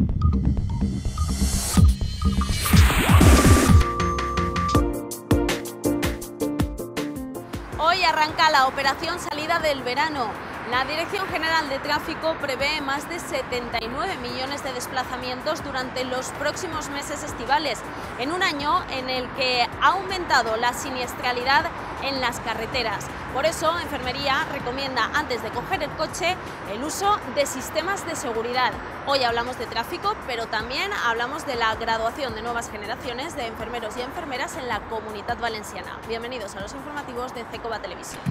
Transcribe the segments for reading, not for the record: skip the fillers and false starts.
Hoy arranca la operación salida del verano. La Dirección General de Tráfico prevé más de 79 millones de desplazamientos durante los próximos meses estivales, en un año en el que ha aumentado la siniestralidad en las carreteras. Por eso, Enfermería recomienda, antes de coger el coche, el uso de sistemas de seguridad. Hoy hablamos de tráfico, pero también hablamos de la graduación de nuevas generaciones de enfermeros y enfermeras en la Comunitat Valenciana. Bienvenidos a los informativos de CECOVA Televisión.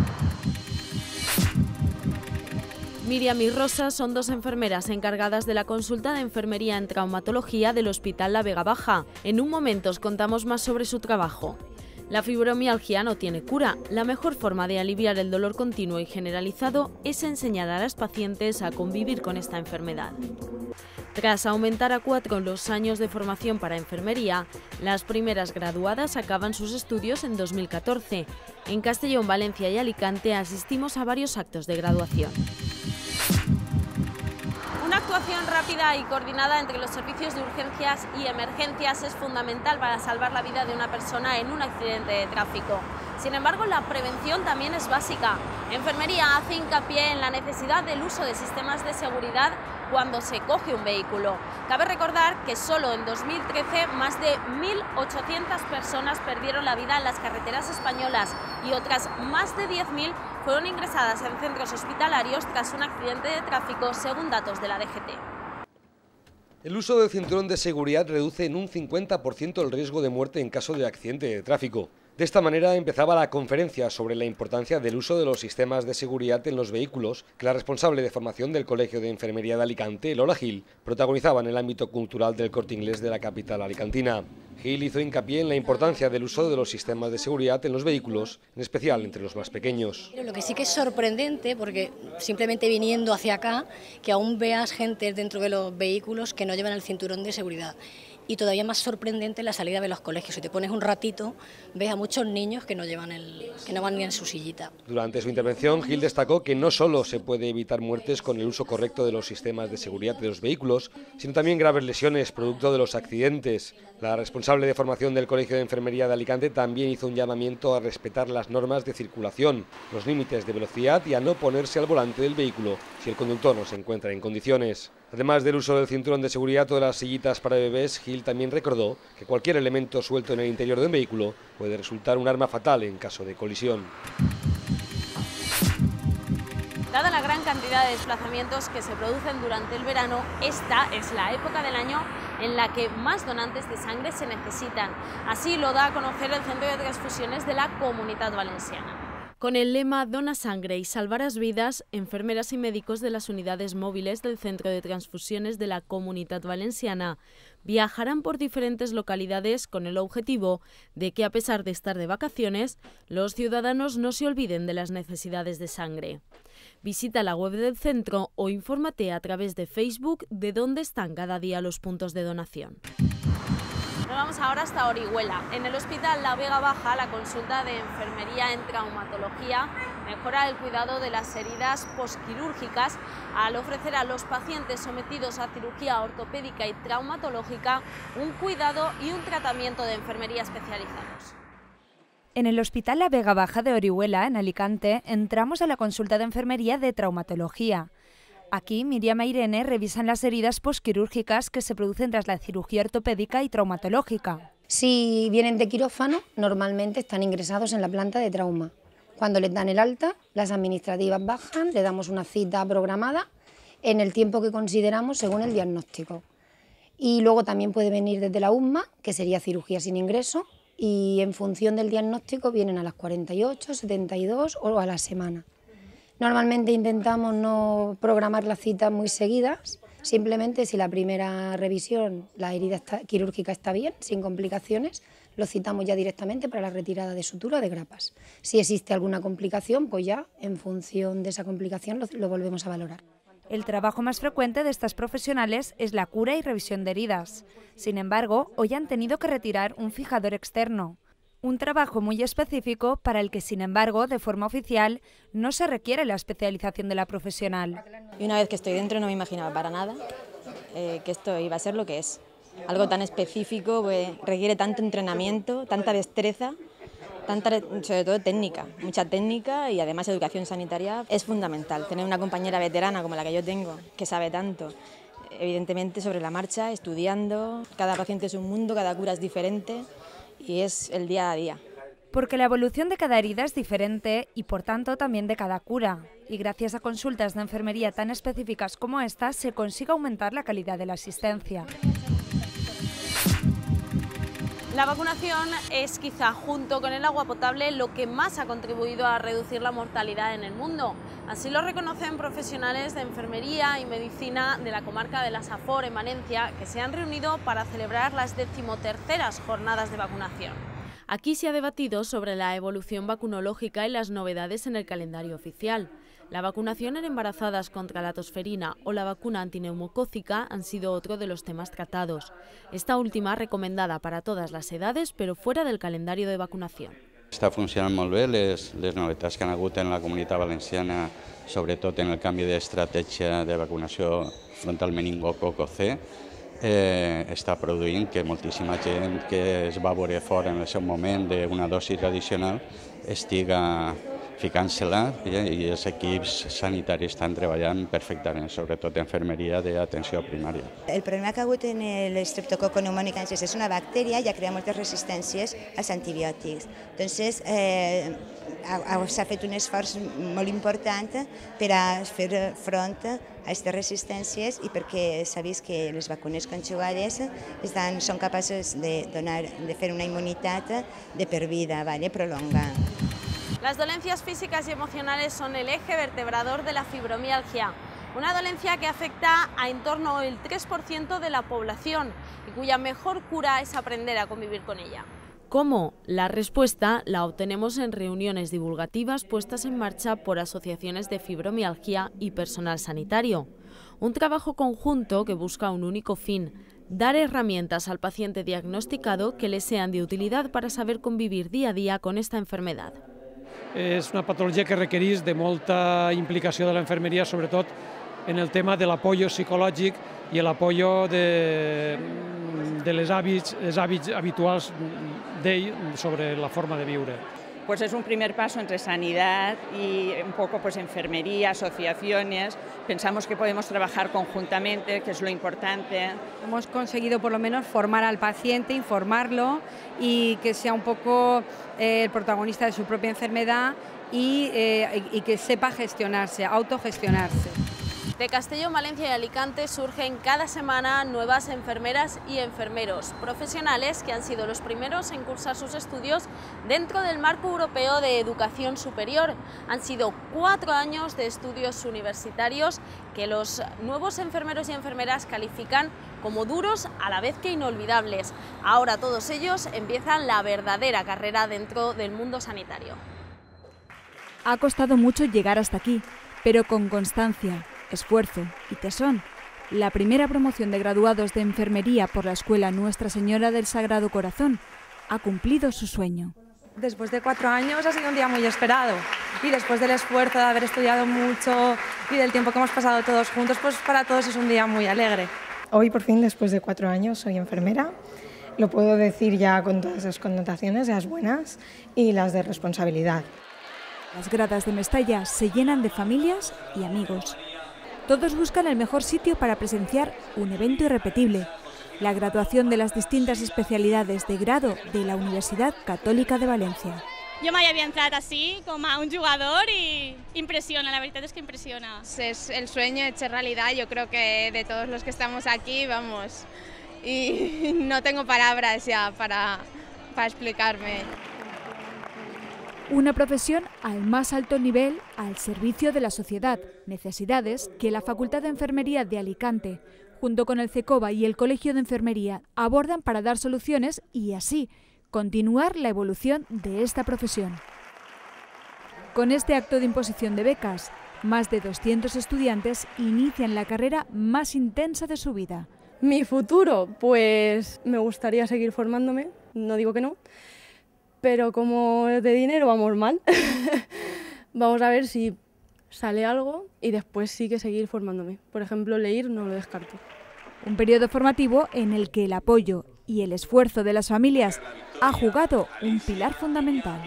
Míriam y Rosa son dos enfermeras encargadas de la consulta de enfermería en traumatología del Hospital La Vega Baja. En un momento os contamos más sobre su trabajo. La fibromialgia no tiene cura. La mejor forma de aliviar el dolor continuo y generalizado es enseñar a las pacientes a convivir con esta enfermedad. Tras aumentar a 4 los años de formación para enfermería, las primeras graduadas acaban sus estudios en 2014. En Castellón, Valencia y Alicante asistimos a varios actos de graduación. Una actuación rápida y coordinada entre los servicios de urgencias y emergencias es fundamental para salvar la vida de una persona en un accidente de tráfico. Sin embargo, la prevención también es básica. Enfermería hace hincapié en la necesidad del uso de sistemas de seguridad cuando se coge un vehículo. Cabe recordar que solo en 2013 más de 1.800 personas perdieron la vida en las carreteras españolas y otras más de 10.000 fueron ingresadas en centros hospitalarios tras un accidente de tráfico, según datos de la DGT. El uso del cinturón de seguridad reduce en un 50% el riesgo de muerte en caso de accidente de tráfico. De esta manera empezaba la conferencia sobre la importancia del uso de los sistemas de seguridad en los vehículos que la responsable de formación del Colegio de Enfermería de Alicante, Lola Gil, protagonizaba en el ámbito cultural del Corte Inglés de la capital alicantina. Gil hizo hincapié en la importancia del uso de los sistemas de seguridad en los vehículos, en especial entre los más pequeños. Lo que sí que es sorprendente, porque simplemente viniendo hacia acá, que aún veas gente dentro de los vehículos que no llevan el cinturón de seguridad. Y todavía más sorprendente la salida de los colegios. Si te pones un ratito, ves a muchos niños que no van ni en su sillita. Durante su intervención, Gil destacó que no solo se puede evitar muertes con el uso correcto de los sistemas de seguridad de los vehículos, sino también graves lesiones producto de los accidentes. La responsable de formación del Colegio de Enfermería de Alicante también hizo un llamamiento a respetar las normas de circulación, los límites de velocidad y a no ponerse al volante del vehículo si el conductor no se encuentra en condiciones. Además del uso del cinturón de seguridad o de las sillitas para bebés, Gil también recordó que cualquier elemento suelto en el interior de un vehículo puede resultar un arma fatal en caso de colisión. Dada la gran cantidad de desplazamientos que se producen durante el verano, esta es la época del año en la que más donantes de sangre se necesitan. Así lo da a conocer el Centro de Transfusiones de la Comunitat Valenciana. Con el lema Dona sangre y salvarás vidas, enfermeras y médicos de las unidades móviles del Centro de Transfusiones de la Comunitat Valenciana viajarán por diferentes localidades con el objetivo de que, a pesar de estar de vacaciones, los ciudadanos no se olviden de las necesidades de sangre. Visita la web del centro o infórmate a través de Facebook de dónde están cada día los puntos de donación. Nos vamos ahora hasta Orihuela. En el Hospital La Vega Baja, la consulta de enfermería en traumatología mejora el cuidado de las heridas posquirúrgicas al ofrecer a los pacientes sometidos a cirugía ortopédica y traumatológica un cuidado y un tratamiento de enfermería especializados. En el Hospital La Vega Baja de Orihuela, en Alicante, entramos a la consulta de enfermería de traumatología. Aquí, Míriam e Irene revisan las heridas posquirúrgicas que se producen tras la cirugía ortopédica y traumatológica. Si vienen de quirófano, normalmente están ingresados en la planta de trauma. Cuando les dan el alta, las administrativas bajan, le damos una cita programada en el tiempo que consideramos según el diagnóstico. Y luego también puede venir desde la UMA, que sería cirugía sin ingreso, y en función del diagnóstico vienen a las 48, 72 o a la semana. Normalmente intentamos no programar las citas muy seguidas, simplemente si la primera revisión, la herida quirúrgica está bien, sin complicaciones, lo citamos ya directamente para la retirada de sutura o de grapas. Si existe alguna complicación, pues ya en función de esa complicación lo volvemos a valorar. El trabajo más frecuente de estas profesionales es la cura y revisión de heridas. Sin embargo, hoy han tenido que retirar un fijador externo. Un trabajo muy específico para el que, sin embargo, de forma oficial, no se requiere la especialización de la profesional. Y una vez que estoy dentro no me imaginaba para nada que esto iba a ser lo que es. Algo tan específico, pues, requiere tanto entrenamiento, tanta destreza, sobre todo técnica, mucha técnica y además educación sanitaria es fundamental. Tener una compañera veterana como la que yo tengo, que sabe tanto, evidentemente sobre la marcha, estudiando, cada paciente es un mundo, cada cura es diferente y es el día a día. Porque la evolución de cada herida es diferente y por tanto también de cada cura. Y gracias a consultas de enfermería tan específicas como esta se consigue aumentar la calidad de la asistencia. La vacunación es quizá, junto con el agua potable, lo que más ha contribuido a reducir la mortalidad en el mundo. Así lo reconocen profesionales de enfermería y medicina de la comarca de la Safor, en Valencia, que se han reunido para celebrar las 13ª jornadas de vacunación. Aquí se ha debatido sobre la evolución vacunológica y las novedades en el calendario oficial. La vacunación en embarazadas contra la tosferina o la vacuna antineumocócica han sido otro de los temas tratados. Esta última recomendada para todas las edades, pero fuera del calendario de vacunación. Està funcionant molt bé, les novetats que han hagut en la Comunitat Valenciana, sobretot en el canvi d'estratègia de vacunació front al meningococ C, està produint que moltíssima gent que es va veure fora en el seu moment d'una dosi tradicional estiga ficant-se-la i els equips sanitaris estan treballant perfectament, sobretot enfermeria d'Atenció Primària. El problema que ha hagut en l'Streptococcus pneumonicensis és una bactèria i ha creat moltes resistències als antibiòtics. Entonces, s'ha fet un esforç molt important per a fer front a aquestes resistències i perquè s'ha vist que les vacunes conjugades són capaces de fer una immunitat de per vida, prolongada. Las dolencias físicas y emocionales son el eje vertebrador de la fibromialgia, una dolencia que afecta a en torno al 3% de la población y cuya mejor cura es aprender a convivir con ella. ¿Cómo? La respuesta la obtenemos en reuniones divulgativas puestas en marcha por asociaciones de fibromialgia y personal sanitario. Un trabajo conjunto que busca un único fin: dar herramientas al paciente diagnosticado que le sean de utilidad para saber convivir día a día con esta enfermedad. És una patologia que requereix de molta implicació de l'enfermeria, sobretot en el tema de l'apoyo psicològic i l'apoyo dels hàbits habituals d'ell sobre la forma de viure. Pues es un primer paso entre sanidad y un poco pues enfermería, asociaciones. Pensamos que podemos trabajar conjuntamente, que es lo importante. Hemos conseguido por lo menos formar al paciente, informarlo y que sea un poco el protagonista de su propia enfermedad y que sepa gestionarse, autogestionarse. De Castellón, Valencia y Alicante surgen cada semana nuevas enfermeras y enfermeros, profesionales que han sido los primeros en cursar sus estudios dentro del marco europeo de educación superior. Han sido 4 años de estudios universitarios que los nuevos enfermeros y enfermeras califican como duros a la vez que inolvidables. Ahora todos ellos empiezan la verdadera carrera dentro del mundo sanitario. Ha costado mucho llegar hasta aquí, pero con constancia, esfuerzo y tesón, la primera promoción de graduados de enfermería por la Escuela Nuestra Señora del Sagrado Corazón ha cumplido su sueño. Después de 4 años ha sido un día muy esperado y después del esfuerzo de haber estudiado mucho y del tiempo que hemos pasado todos juntos, pues para todos es un día muy alegre. Hoy por fin, después de 4 años, soy enfermera. Lo puedo decir ya con todas las connotaciones, las buenas y las de responsabilidad. Las gradas de Mestalla se llenan de familias y amigos. Todos buscan el mejor sitio para presenciar un evento irrepetible, la graduación de las distintas especialidades de grado de la Universidad Católica de Valencia. Jo mai havia entrat així, com a un jugador, y impresiona, la verdad es que impresiona. Es el sueño hecho realidad, yo creo que de todos los que estamos aquí, vamos, y no tengo palabras ya para explicarme. Una profesión al más alto nivel al servicio de la sociedad, necesidades que la Facultad de Enfermería de Alicante, junto con el CECOVA y el Colegio de Enfermería, abordan para dar soluciones y así continuar la evolución de esta profesión. Con este acto de imposición de becas, más de 200 estudiantes inician la carrera más intensa de su vida. Mi futuro, pues me gustaría seguir formándome, no digo que no, pero como de dinero vamos mal, vamos a ver si sale algo y después sí que seguir formándome. Por ejemplo, leer no lo descarto. Un periodo formativo en el que el apoyo y el esfuerzo de las familias ha jugado un pilar fundamental.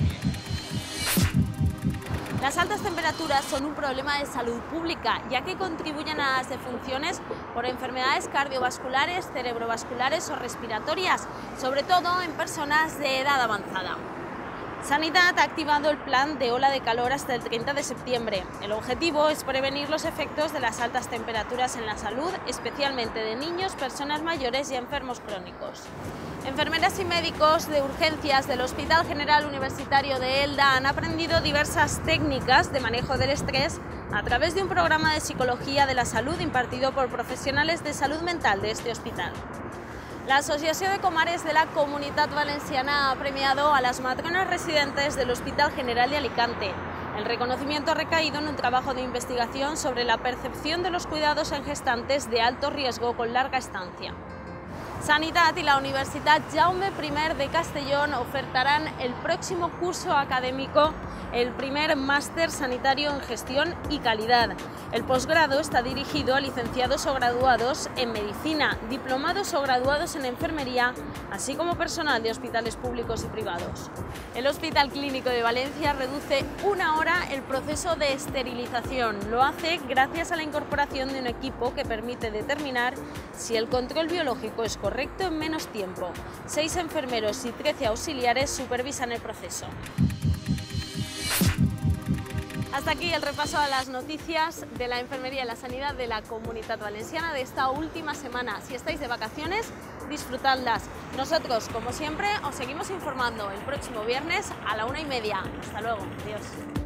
Las altas temperaturas son un problema de salud pública, ya que contribuyen a las defunciones por enfermedades cardiovasculares, cerebrovasculares o respiratorias, sobre todo en personas de edad avanzada. Sanidad ha activado el plan de ola de calor hasta el 30 de septiembre. El objetivo es prevenir los efectos de las altas temperaturas en la salud, especialmente de niños, personas mayores y enfermos crónicos. Enfermeras y médicos de urgencias del Hospital General Universitario de Elda han aprendido diversas técnicas de manejo del estrés a través de un programa de psicología de la salud impartido por profesionales de salud mental de este hospital. La Asociació de Comares de la Comunitat Valenciana ha premiado a las matronas residentes del Hospital General de Alicante. El reconocimiento ha recaído en un trabajo de investigación sobre la percepción de los cuidados en gestantes de alto riesgo con larga estancia. Sanidad y la Universitat Jaume I de Castellón ofertarán el próximo curso académico el primer máster sanitario en gestión y calidad. El posgrado está dirigido a licenciados o graduados en medicina, diplomados o graduados en enfermería, así como personal de hospitales públicos y privados. El Hospital Clínico de Valencia reduce 1 hora el proceso de esterilización. Lo hace gracias a la incorporación de un equipo que permite determinar si el control biológico es correcto en menos tiempo. 6 enfermeros y 13 auxiliares supervisan el proceso. Hasta aquí el repaso a las noticias de la enfermería y la sanidad de la Comunitat Valenciana de esta última semana. Si estáis de vacaciones, disfrutadlas. Nosotros, como siempre, os seguimos informando el próximo viernes a la 1:30. Hasta luego. Adiós.